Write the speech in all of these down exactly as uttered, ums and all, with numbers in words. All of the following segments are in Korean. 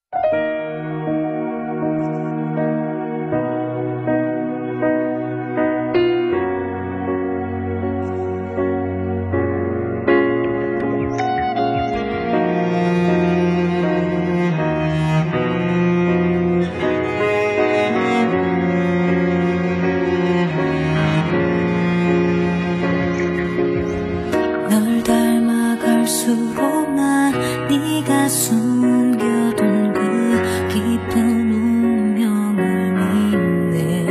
널 닮아갈수록 난 네가 숨겨둔 그 깊은 운명을 믿네.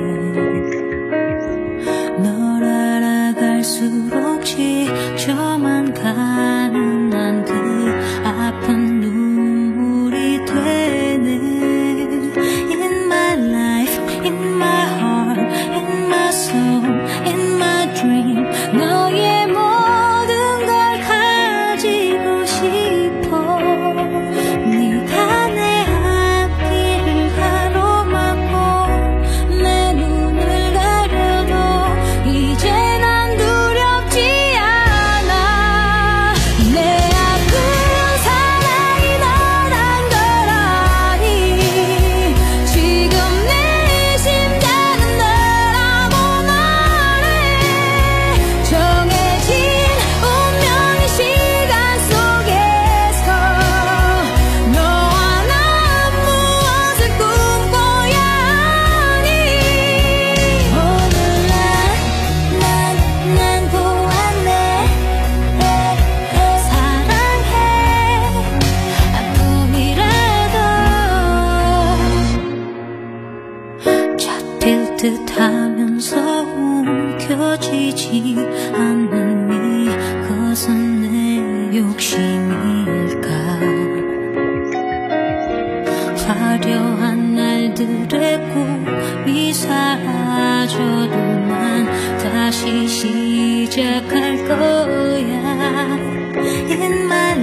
널 알아갈수록 지쳐만 가는 난 그 아픈 눈물이 되네. In my life, in my heart, in my soul, in my dream, 너의 모든 걸 가지고 싶어. 네가 내 앞길을 가로막고 내 눈을 가려도 이제 난 두렵지 않아. 내 앞으로 사랑이 너란 걸 아니. 지금 내 심장은 너라고 말해. 정해진 운명의 시간 속에서 너와 난 무엇을 꿈꿔야 하니. 오늘 난, 난, 난 보았네. 사랑해. 아픔이라도 잡힐 듯 하면서 움켜쥐지 않는 이것은 내 욕심일까. 화려한 날들의 꿈이 사라져도 난 다시 시작할 거야. In my